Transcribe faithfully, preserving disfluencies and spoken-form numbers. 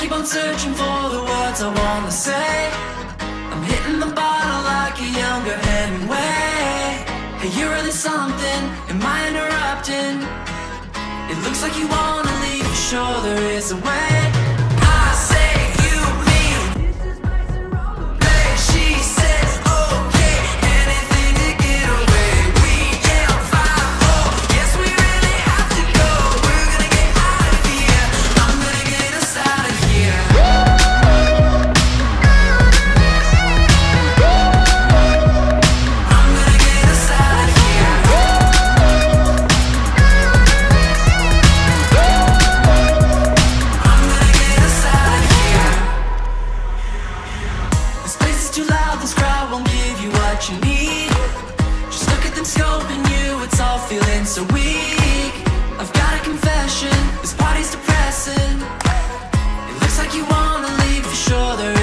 keep on searching for the words I wanna say. I'm hitting the bottle like a younger Hemingway. Hey, you're really something, am I interrupting? It looks like you wanna leave, for sure there is a way. I say you, me, hey, she says okay, anything to get away. We L five four, yes we really have to go. We're gonna get out of here, I'm gonna get us out of here. I'm gonna get us out of here. I'm gonna get us out of here. This place is too loud, this crowd won't give you what you need. Just look at them scoping you, it's all feeling so weak. I've got a confession, this party's depressing. It looks like you wanna leave, for sure there